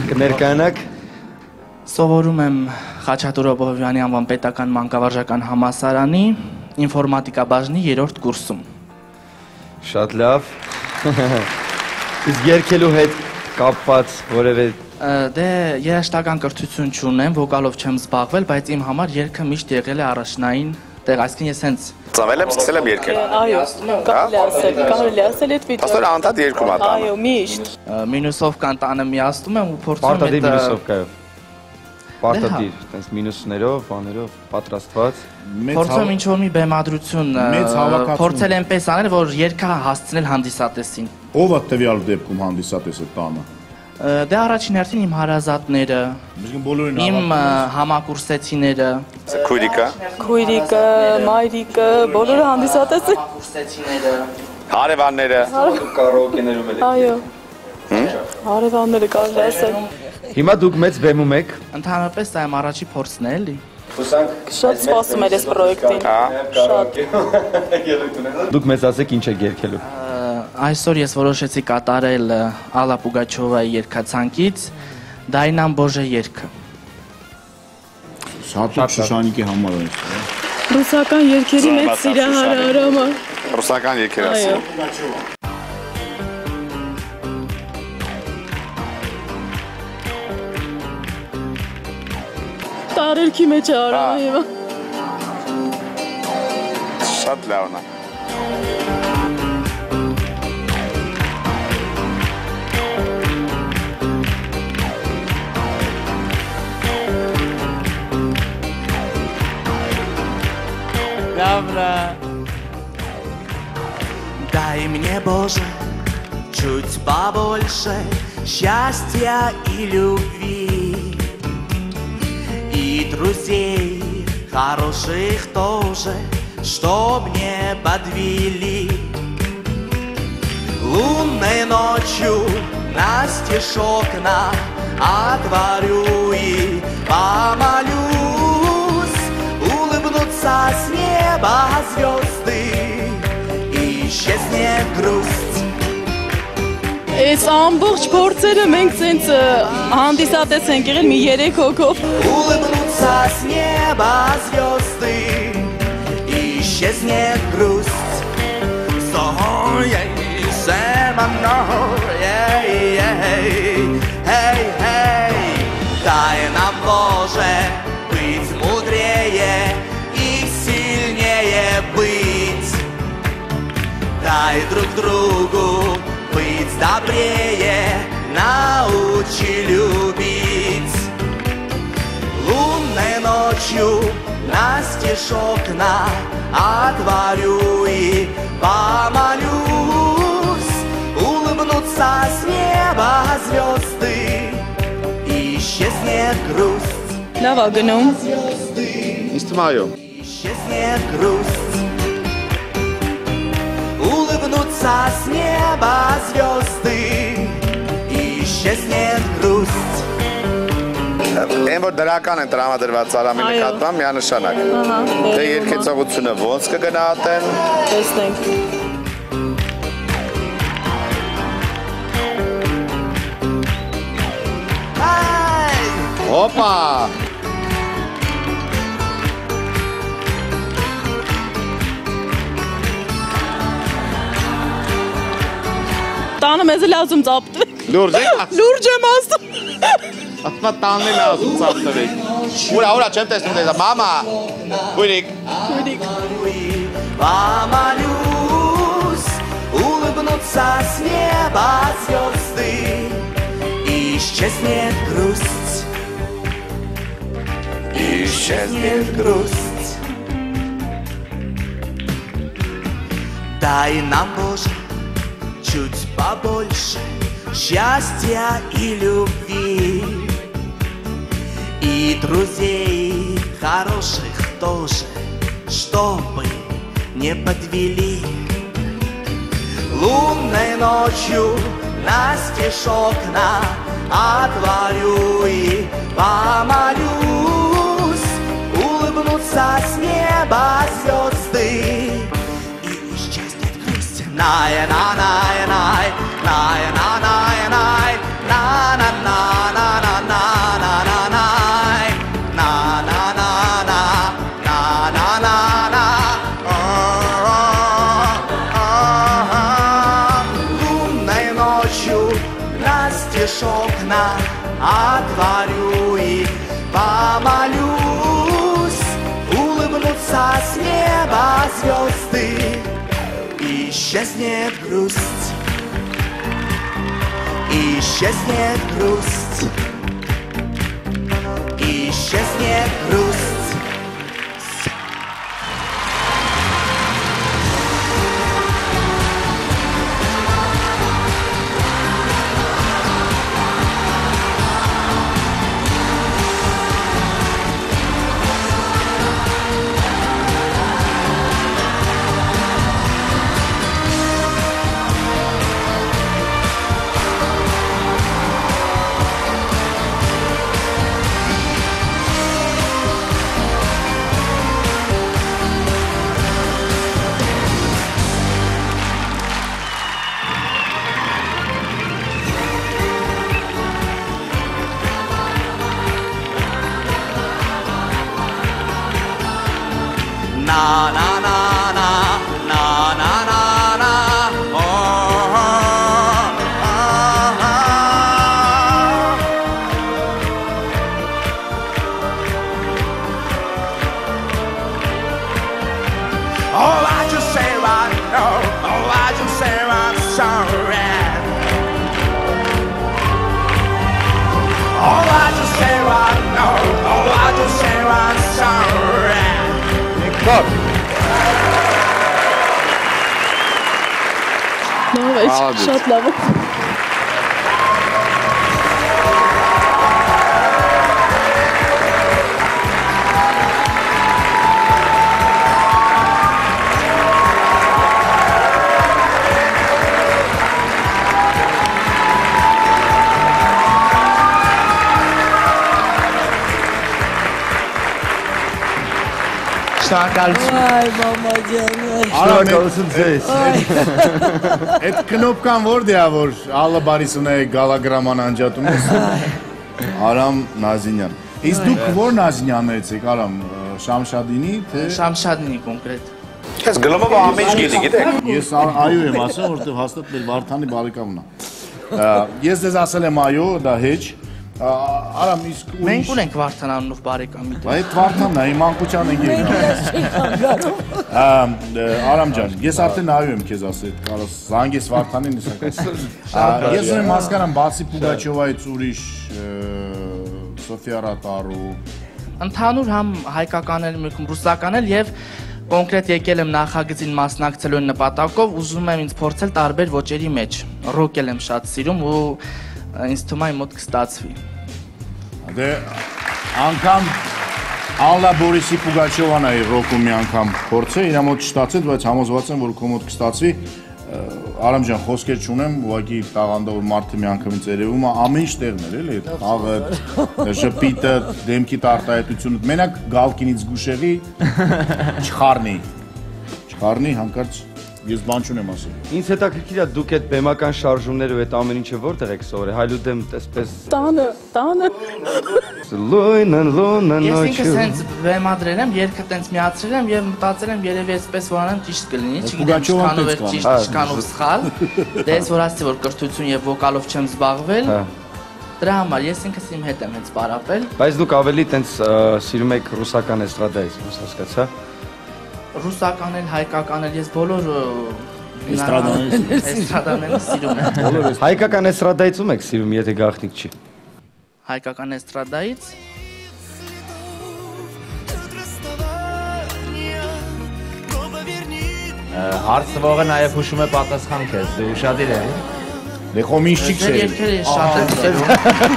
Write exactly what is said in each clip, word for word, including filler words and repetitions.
Կներկայանաք։ Սովորում եմ Խաչատուր Օբովյանի անվան պետական մանկավարժական համալսարանի ինֆորմատիկա բաժնի երրորդ կուրսում։ Շատ լավ։ Իսկ երգելու հետ կապված որևէ Դե երաժշտական կրթություն չունեմ, վոկալով չեմ զբաղվել, բայց իմ համար երգը միշտ եղել է առաջնային տեղ, այսինքն ես հենց ծնվել եմ, սկսել եմ երգել։ Այո, կարելի ասել, կարելի ասել այդ վիճակը։ Աստորը անդադ երգում ա տանը։ Այո, միշտ։ մինուսով կան տանը միացնում եմ ու փորձում եմ պարտադիր մինուսով կայով։ Պարտադիր, այտենց մինուսներով, բաներով պատրաստված։ Փորձում եմ ինչ-որ մի բեմադրություն փորձել այնպես անել, որ երգը հասցնել հանդիսատեսին։ Ո՞վ է տվյալ դեպքում հանդիսատեսը տանը։ Դե առաջին հերթին իմ հարազատները, իմ համակուրսեցիները, Քույրիկը, Քույրիկը, մայրիկը, բոլորը հանդիսատես են։ հարևանները, կարաոկեներում էլ։ Այո։ Հարևանները կարելի ասել։ Հիմա դուք մեծ բեմում եք։ Ընդհանրապես դա իմ առաջի փորձն է, էլի։ Շատ սպասում էր այս պրոյեկտին։ Շատ։ Դուք մեզ ասեք ինչ եք երգելու։ Այսօր ես որոշեցի կատարել Ալլա Պուգաչովայի երգացանկից Դայնան Բոժե երգը։ Շատ Շուշանիկի համար է։ Ռուսական երգերի մեծ սիրահարը համար։ ռուսական երգեր ասել։ Տարերքի մեջ է արամը հիմա։ Շատ լավն է։ Добра. Дай мне, Боже, чуть побольше счастья и любви, и друзей хороших тоже, чтоб не подвели. Лунной ночью настежь окна отворю и помолюсь, улыбнутся с неба звезды, и исчезнет грусть. Այս ամբողջ փորձերը մենք ցենց հանդիսատես ենք եղել մի երեք հոգով։ Улыбнутся с неба звезды, и исчезнет грусть. So, yeah, say my no, yeah, yeah, hey, hey. Дай нам, Боже, быть мудрее и сильнее быть. Дай друг другу быть добрее, научи любить. Лунной ночью настежь окна отворю и помолюсь, улыбнутся с неба звезды, и исчезнет грусть. Լավ գնում։ Ինձ թվում այո։ Исчезнет грусть. Улыбнутся с неба звезды, и исчезнет грусть. Այն որ դրական են տրամադրված Արամի նկատմամբ միանշանակ։ Դե երգեցողությունը ոնց կգնահատեն։ Տեսնենք։ Հոպա։ Տանը մեզ էլ ասում ծապտվեք։ Լուրջ եք։ Լուրջ եմ ասում։ Ասма տանն էլ ասում ծափտվեք։ Ուրա, ուրա, չեմ տեսնում դեզա, մամա։ Քույրիկ։ Քույրիկ։ Помолюсь, улыбнутся с неба звезды, и исчезнет грусть. И исчезнет грусть. Дай нам, Боже, чуть побольше счастья и любви, и друзей хороших тоже, чтобы не подвели. Лунной ночью настежь окна отворю и помолюсь, улыбнутся с неба звезды, и исчезнет грусть. Най, на, най, най, най, на, най, най, на, на, на, на, на. окна отворю и помолюсь, улыбнутся с неба звезды, исчезнет грусть, исчезнет грусть, исчезнет грусть. Na na na na na na na na oh, oh, oh, oh. Oh, I just say right, oh, oh, I just say I'm sorry. Oh, I just say right, no, oh, I just say I'm sorry. Stop. Լավ է, շատ լավ է։ Շնորհակալություն։ Ay mama canım. Շնորհակալություն ձեզ։ Այդ կնոպկան որ դիա որ Ալլա Բարիսովնա գալագրաման անջատում ես։ Արամ Նազինյան։ Իսկ դուք որ Նազինյաններից եք, Արամ Շամշադինի թե Շամշադինի կոնկրետ։ Ես գլոմով ամեն ինչ գիտի, գիտեք։ Ես այո եմ ասում, որովհետև հաստատ մեր Վարդանի բարեկամն է։ Ես դες ասել եմ այո, դա հեչ։ Արամ իսկ Մենք ունենք Վարդան անունով բարեկամի։ Այդ Վարդանն է, իմ անկության ընկերն է։ Արամ ջան, ես արդեն այո եմ քեզ ասել, կարոս զանգես Վարդանին իսկական։ Ես ունեմ հասկանամ, բացի Պուգաչովայից ուրիշ Սոֆիա Ռատարու։ Ընդհանուր համ հայկական էլ, մեկում ռուսական էլ եւ կոնկրետ եկել եմ նախագծին մասնակցելու նպատակով, ուզում եմ ինձ փորձել տարբեր ոճերի մեջ։ Ռոք եմ շատ սիրում ու ինձ թվում է մոտ կստացվի։ Դե անգամ Ալլա Բորիսի Պուգաչովան է ռոկում մի անգամ փորձել, իր մոտ չստացեց, բայց համոզված եմ, որ քո մոտ կստացվի։ Արամ ջան, խոսքեր չունեմ, ուղղակի տաղանդը որ մարդը մի անգամից երևում է, ամեն ինչ տեղն էր, էլի, այդ աղը, ժպիտը, դեմքի արտահայտությունը, մենակ գալկինից գուշեղի չխառնի։ Չխառնի, հանկարծ ես բան չունեմ ասել։ Ինձ հետաքրքիր է դուք այդ բեմական շարժումները այդ ամեն ինչը որտեղ եք սովորել, հայլուդեմ տեսպես Տանը, տանը։ լույնն լույնն Ես ինքս նոչու։ հենց բեմադրել եմ, երգը տենց միացրել եմ եւ մտածել եմ երևի այսպես որ անեմ ճիշտ կլինի, չգիտեմ ինչքանով է ճիշտ, ինչքանով սխալ։ Դե ես որ ասացի որ կրթություն եւ վոկալով չեմ զբաղվել, դրա համար ես ինքս իմ հետ եմ հենց պարապել։ Բայց դուք ավելի տենց սիրում եք ռուսական էստրադայից, ոնց հասկացա։ Ռուսական էլ, հայկական էլ, ես բոլոր Էստրադաները էստրադաները սիրում եմ։ Հայկական էստրադայից ում եք սիրում, եթե գաղտնիք չի։ Հայկական էստրադայից Հարցվողը նաև հուշում է պատասխան քեզ, դու ուշադիր ես։ Դե խոմ ինչ չի Ձեր քսել։ երկերը շատ եմ սիրում։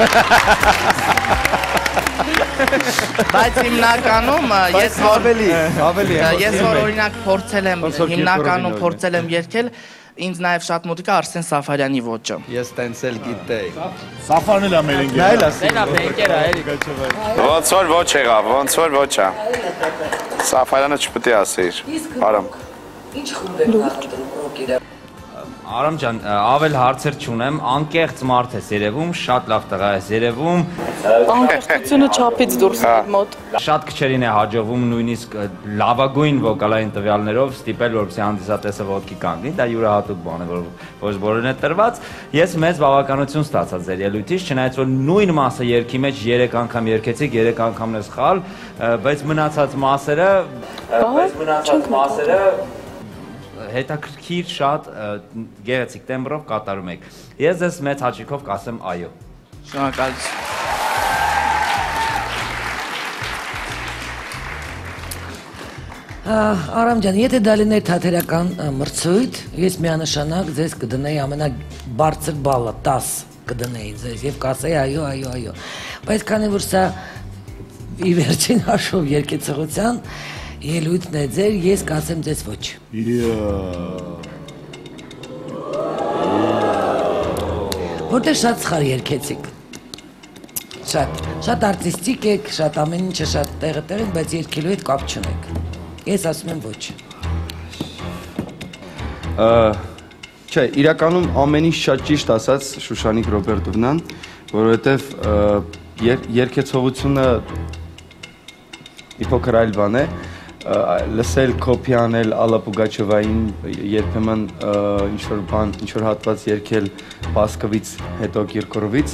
Բայց հիմնականում ես որ Ավելի, ավելի։ ես որ օրինակ փորձել եմ հիմնականում փորձել եմ երգել, ինձ նաև շատ մոտիկ է Արսեն Սաֆարյանի ոճը։ Ես տենց էլ գիտեի։ Սաֆարն էլ է մեր ընկերը։ Նայել ասի։ Դա բենկեր է, էլի։ Ոնց որ ոչ եղավ, ոնց որ ոչ է։ Սաֆարյանը չպետք է ասեիր։ Արամ։ Ինչ խումբ եք նախընտրում ռոքերը։ Արամ ջան, ավել հարցեր չունեմ, անկեղծ մարդ ես երևում, շատ լավ տղա ես երևում։ Անկեղծությունը չափից դուրս է մոտ։ Շատ քչերին է հաջողվում նույնիսկ լավագույն վոկալային տվյալներով ստիպել, որպեսզի հանդիսատեսը ոտքի կանգնի, դա յուրահատուկ բան է, որ ոչ բոլորին է տրված։ Ես մեծ բավականություն ստացա ձեր ելույթից, չնայած որ նույն մասը երգի մեջ երեք անգամ երգեցիք, երեք անգամն է սխալ, բայց մնացած մասերը, բայց մնացած մասերը հետաքրքիր շատ գեղեցիկ տեմբրով կատարում եք։ Ես ձեզ մեծ հաճույքով կասեմ այո։ Շնորհակալություն։ Արամ ջան, եթե դա լիներ թատերական մրցույթ, ես միանշանակ ձեզ կդնեի ամենաբարձր բալը, տաս կդնեի ձեզ եւ կասեի այո, այո, այո։ Բայց քանի որ սա ի վերջին հաշվով երկեցողության ելույթն է ձեր, ես կասեմ ձեզ ոչ։ Որտեղ շատ սխալ երկեցիք։ Շատ, շատ արտիստիկ եք, շատ ամեն ինչը շատ տեղը տեղ եք, բայց երկելու հետ կապ չունեք։ Ես ասում եմ ոչ։ Չէ, իրականում ամեն ինչ շատ ճիշտ ասաց Շուշանիկ Ռոբերտովնան, որովհետև երկեցողությունը մի փոքր այլ բան է, լսել կոպի անել Ալլա Պուգաչովային, երբեմն ինչ-որ բան, ինչ-որ հատված երգել Պասկովից, հետո Կիրկորովից,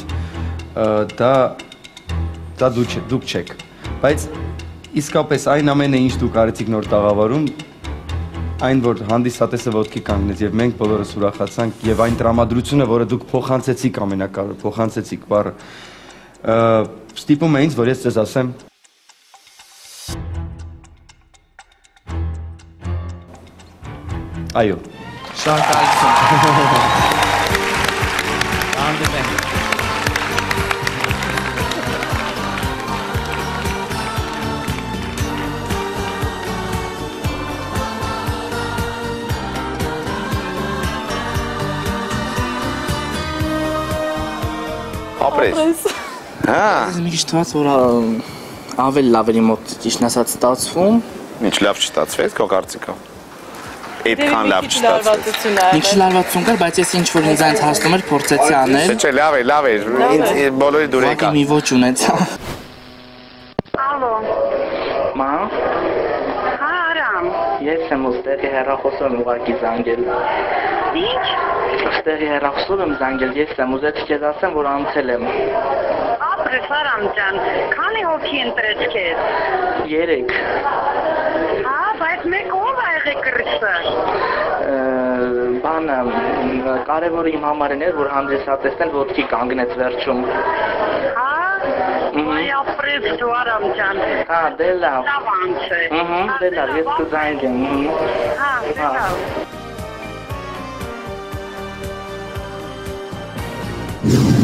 դա դուք չեք, բայց իսկապես այն ամենը ինչ դուք արեցիք նոր տաղավարում, այն որ հանդիսատեսը ոտքի կանգնեց եւ մենք բոլորս ուրախացանք եւ այն տրամադրությունը, որը դուք փոխանցեցիք ամենակարևորը, փոխանցեցիք բառը, ստիպում է ինձ, որ ես ձեզ ասեմ այո։ Շնորհակալություն։ Հանդիպենք։ Ապրես։ Հա։ Մի քիչ թվաց, որ ավելի լավ էր մոտ ճիշտ ասած ստացվում։ Ինչ լավ չստացվեց քո կարծիքով։ Այդքան լավ չստացվեց։ Ինչ լավացում կար, բայց ես ինչ որ ինձանից հասնում էր փորձեցի անել։ Չէ, լավ է, լավ է։ Ինձ բոլորի դուր եկա։ Մի ոչ ունեցա։ Ալո։ Մա։ Հա, Արամ։ Ես եմ ուստեղի հեռախոսում ուղակի զանգել։ Ինչ։ Ուստեղի հեռախոսում եմ զանգել, ես եմ ուզեցի քեզ ասեմ, որ անցել եմ։ Ապրես Արամ ջան, քանի հոգի ընտրեց քեզ։ Երեք։ Հա, բայց մեկ ով ա եղել կրսը։ Բանը կարևորը իմ համար էր, որ հանդիսատեսն ոտքի կանգնեց վերջում։ Հա։ Այ ապրես դու Արամ ջան։ Հա, դե լավ։ Լավ անց է։ Ահա, դե լավ, ես կզանգեմ։ Հա, դե լավ։